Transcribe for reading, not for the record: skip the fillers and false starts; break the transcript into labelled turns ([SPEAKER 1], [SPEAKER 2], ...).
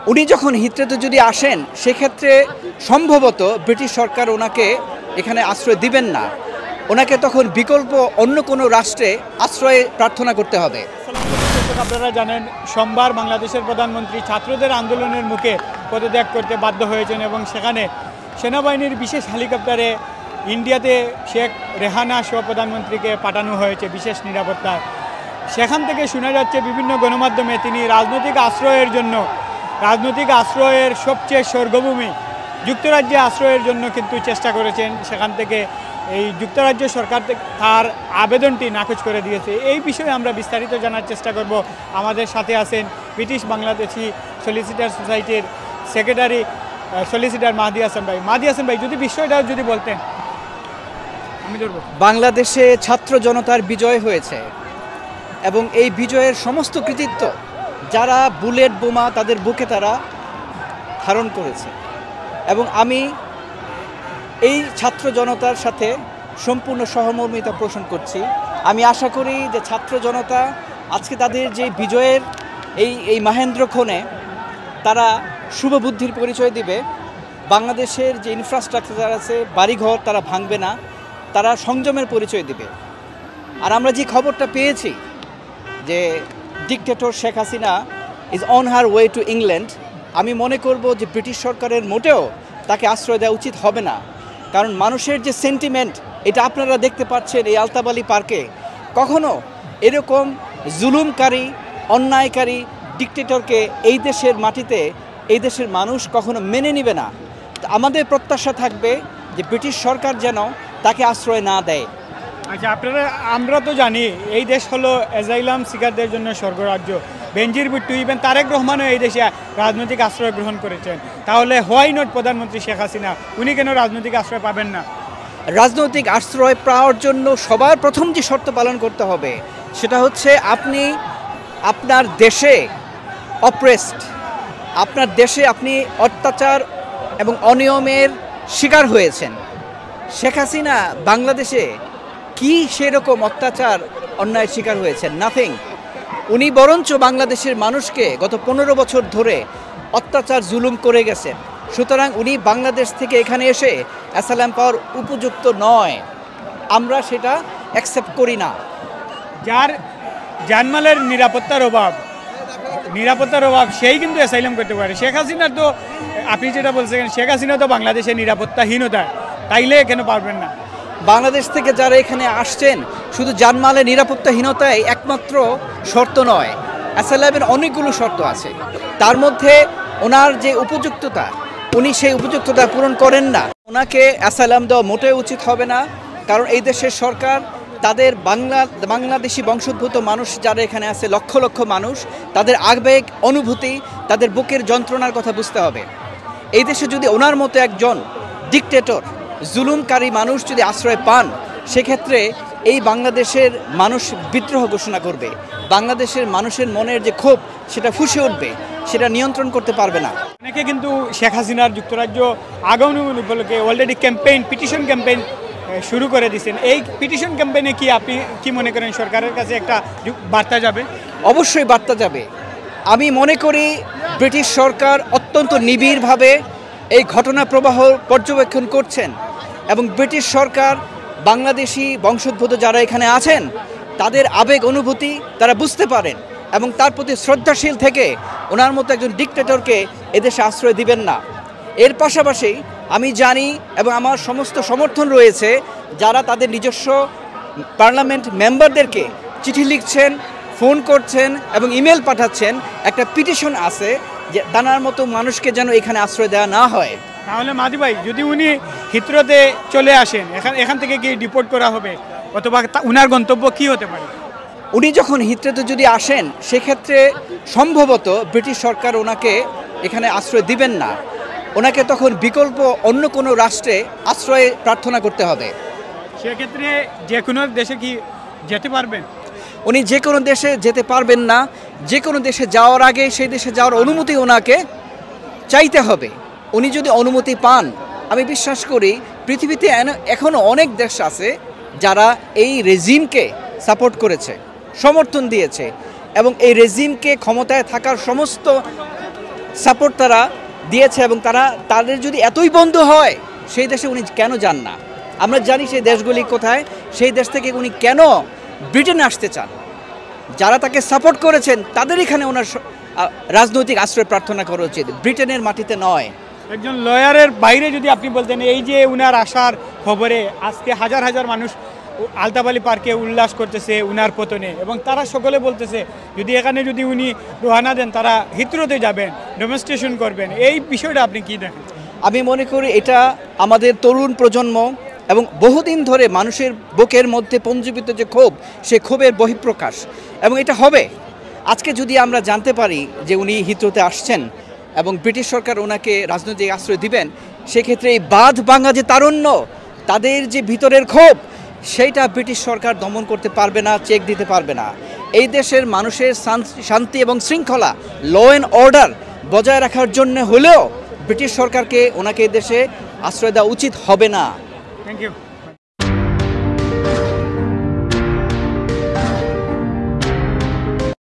[SPEAKER 1] উনি যখন হিথ্রোতে যদি আসেন সেক্ষেত্রে সম্ভবত ব্রিটিশ সরকার ওনাকে এখানে আশ্রয় দিবেন না, ওনাকে তখন বিকল্প অন্য কোনো রাষ্ট্রে আশ্রয় প্রার্থনা করতে হবে।
[SPEAKER 2] আপনারা জানেন সোমবার বাংলাদেশের প্রধানমন্ত্রী ছাত্রদের আন্দোলনের মুখে পদত্যাগ করতে বাধ্য হয়েছেন এবং সেখানে সেনাবাহিনীর বিশেষ হেলিকপ্টারে ইন্ডিয়াতে শেখ রেহানা সহ প্রধানমন্ত্রীকে পাঠানো হয়েছে বিশেষ নিরাপত্তায়। সেখান থেকে শোনা যাচ্ছে বিভিন্ন গণমাধ্যমে তিনি রাজনৈতিক আশ্রয়ের সবচেয়ে স্বর্গভূমি যুক্তরাজ্যে আশ্রয়ের জন্য কিন্তু চেষ্টা করেছেন। সেখান থেকে এই যুক্তরাজ্য সরকার তার আবেদনটি নাকচ করে দিয়েছে। এই বিষয়ে আমরা বিস্তারিত জানার চেষ্টা করব। আমাদের সাথে আছেন ব্রিটিশ বাংলাদেশি সলিসিটার সোসাইটির সেক্রেটারি সলিসিটার মাহদি হাসান ভাই। মাহদি হাসান ভাই, যদি বিষয়টা যদি বলতেন। আমি ধরব।
[SPEAKER 1] বাংলাদেশে ছাত্র জনতার বিজয় হয়েছে এবং এই বিজয়ের সমস্ত কৃতিত্ব যারা বুলেট বোমা তাদের বুকে তারা ধারণ করেছে এবং আমি এই ছাত্র জনতার সাথে সম্পূর্ণ সহমর্মিতা পোষণ করছি। আমি আশা করি যে ছাত্র জনতা আজকে তাদের যে বিজয়ের এই মহেন্দ্রক্ষণে তারা শুভবুদ্ধির পরিচয় দিবে। বাংলাদেশের যে ইনফ্রাস্ট্রাকচার আছে, বাড়িঘর তারা ভাঙবে না, তারা সংযমের পরিচয় দিবে। আর আমরা যে খবরটা পেয়েছি যে dictator Sheikh Hasina is on her way to England, আমি মনে করব যে ব্রিটিশ সরকারের মোটেও তাকে আশ্রয় দেওয়া উচিত হবে না। কারণ মানুষের যে সেন্টিমেন্ট এটা আপনারা দেখতে পাচ্ছেন এই আলতাবালি পার্কে। কখনো এরকম জুলুমকারী অন্যায়কারী ডিকটেটরকে এই দেশের মাটিতে এই দেশের মানুষ কখনো মেনে নেবে না। আমাদের প্রত্যাশা থাকবে যে ব্রিটিশ সরকার যেন তাকে আশ্রয় না দেয়।
[SPEAKER 2] আচ্ছা, আমরা তো জানি এই দেশ হলো অ্যাজাইলাম সিকারদের জন্য স্বর্গরাজ্য। বেনজির ভুট্টো, ইভেন তারেক রহমানও এই দেশে রাজনৈতিক আশ্রয় গ্রহণ করেছেন। তাহলে হোয়াই নট প্রধানমন্ত্রী শেখ হাসিনা, উনি কেন রাজনৈতিক আশ্রয় পাবেন না?
[SPEAKER 1] রাজনৈতিক আশ্রয় পাওয়ার জন্য সবার প্রথম যে শর্ত পালন করতে হবে সেটা হচ্ছে আপনি আপনার দেশে অপ্রেসড, আপনার দেশে আপনি অত্যাচার এবং অনিয়মের শিকার হয়েছেন। শেখ হাসিনা বাংলাদেশে কি সেরকম অত্যাচার অন্যায়ের শিকার হয়েছেন? নাথিং। উনি বরঞ্চ বাংলাদেশের মানুষকে গত 15 বছর ধরে অত্যাচার জুলুম করে গেছেন। সুতরাং উনি বাংলাদেশ থেকে এখানে এসে অ্যাসাইলাম পাওয়ার উপযুক্ত নয়, আমরা সেটা অ্যাকসেপ্ট করি না।
[SPEAKER 2] যার জানমালের নিরাপত্তার অভাব সেই কিন্তু অ্যাসাইলাম করতে পারে। শেখ হাসিনা তো, আপনি যেটা বলছেন, শেখ হাসিনা তো বাংলাদেশের নিরাপত্তাহীনতা, তাইলে কেন পারবেন না?
[SPEAKER 1] বাংলাদেশ থেকে যারা এখানে আসছেন শুধু জানমালের নিরাপত্তাহীনতাই একমাত্র শর্ত নয়, অ্যাসাইলামের অনেকগুলো শর্ত আছে। তার মধ্যে ওনার যে উপযুক্ততা, উনি সেই উপযুক্ততা পূরণ করেন না। ওনাকে অ্যাসাইলাম দেওয়া মোটেও উচিত হবে না। কারণ এই দেশের সরকার তাদের বাংলাদেশি বংশোদ্ভূত মানুষ যারা এখানে আছে, লক্ষ লক্ষ মানুষ, তাদের আবেগ অনুভূতি, তাদের বুকের যন্ত্রণার কথা বুঝতে হবে। এই দেশে যদি ওনার মতো একজন ডিকটেটর জুলুমকারী মানুষ যদি আশ্রয় পান, সেক্ষেত্রে এই বাংলাদেশের মানুষ বিদ্রোহ ঘোষণা করবে। বাংলাদেশের মানুষের মনের যে ক্ষোভ সেটা ফুঁসে উঠবে, সেটা নিয়ন্ত্রণ করতে পারবে না।
[SPEAKER 2] অনেকে কিন্তু শেখ হাসিনার যুক্তরাজ্য আগমন উপলক্ষে অলরেডি পিটিশন ক্যাম্পেইন শুরু করে দিয়েছেন। এই পিটিশন ক্যাম্পেইনে কি আপনি কি মনে করেন সরকারের কাছে একটা বার্তা যাবে?
[SPEAKER 1] অবশ্যই বার্তা যাবে। আমি মনে করি ব্রিটিশ সরকার অত্যন্ত নিবিড়ভাবে এই ঘটনা প্রবাহ পর্যবেক্ষণ করছেন এবং ব্রিটিশ সরকার বাংলাদেশি বংশোদ্ভূত যারা এখানে আছেন তাদের আবেগ অনুভূতি তারা বুঝতে পারেন এবং তার প্রতি শ্রদ্ধাশীল থেকে ওনার মতো একজন ডিকটেটরকে এদেশে আশ্রয় দিবেন না। এর পাশাপাশি আমি জানি এবং আমার সমস্ত সমর্থন রয়েছে যারা তাদের নিজস্ব পার্লামেন্ট মেম্বারদেরকে চিঠি লিখছেন, ফোন করছেন এবং ইমেল পাঠাচ্ছেন। একটা পিটিশন আছে যে দানার মতো মানুষকে যেন এখানে আশ্রয় দেওয়া না হয়।
[SPEAKER 2] তাহলে মাদি ভাই, যদি উনি হিথ্রোতে চলে আসেন, এখান থেকে কি ডিপোর্ট করা হবে অথবা উনার গন্তব্য কি হতে পারে?
[SPEAKER 1] উনি যখন হিথ্রোতে যদি আসেন সেক্ষেত্রে সম্ভবত ব্রিটিশ সরকার ওনাকে এখানে আশ্রয় দিবেন না, ওনাকে তখন বিকল্প অন্য কোনো রাষ্ট্রে আশ্রয় প্রার্থনা করতে হবে।
[SPEAKER 2] সেক্ষেত্রে যে কোনো দেশে কি যেতে পারবেন?
[SPEAKER 1] উনি যে কোনো দেশে যেতে পারবেন না। যে কোনো দেশে যাওয়ার আগে সেই দেশে যাওয়ার অনুমতি ওনাকে চাইতে হবে। উনি যদি অনুমতি পান, আমি বিশ্বাস করি পৃথিবীতে এখনও অনেক দেশ আছে যারা এই রেজিমকে সাপোর্ট করেছে, সমর্থন দিয়েছে এবং এই রেজিমকে ক্ষমতায় থাকার সমস্ত সাপোর্ট তারা দিয়েছে এবং তাদের যদি এতই বন্ধু হয় সেই দেশে উনি কেন যান না? আমরা জানি সেই দেশগুলি কোথায়, সেই দেশ থেকে উনি কেন ব্রিটেনে আসতে চান? যারা তাকে সাপোর্ট করেছেন তাদের এখানে ওনার রাজনৈতিক আশ্রয় প্রার্থনা করা উচিত, ব্রিটেনের মাটিতে নয়।
[SPEAKER 2] একজন লয়ারের বাইরে যদি আপনি বলতেন, এই যে উনার আসার খবরে আজকে হাজার হাজার মানুষ আলতাবালি পার্কে উল্লাস করতেছে উনার পতনে, এবং তারা সকলে বলতেছে যদি এখানে যদি উনি রোহানা দেন তারা হিথ্রোতে যাবেন, ডেমনস্ট্রেশন করবেন, এই বিষয়টা আপনি কি দেখেন?
[SPEAKER 1] আমি মনে করি এটা আমাদের তরুণ প্রজন্ম এবং বহুদিন ধরে মানুষের বুকের মধ্যে পঞ্জীবিত যে ক্ষোভ, সে ক্ষোভের বহিঃপ্রকাশ, এবং এটা হবে। আজকে যদি আমরা জানতে পারি যে উনি হিথ্রোতে আসছেন এবং ব্রিটিশ সরকার ওনাকে রাজনৈতিক আশ্রয় দিবেন, সেক্ষেত্রে এই বাঁধ ভাঙা যে তারুণ্য, তাদের যে ভিতরের ক্ষোভ, সেইটা ব্রিটিশ সরকার দমন করতে পারবে না, চেক দিতে পারবে না। এই দেশের মানুষের শান্তি এবং শৃঙ্খলা, ল অ্যান্ড অর্ডার বজায় রাখার জন্য হলেও ব্রিটিশ সরকারকে ওনাকে এই দেশে আশ্রয় দেওয়া উচিত হবে না।
[SPEAKER 2] Thank you.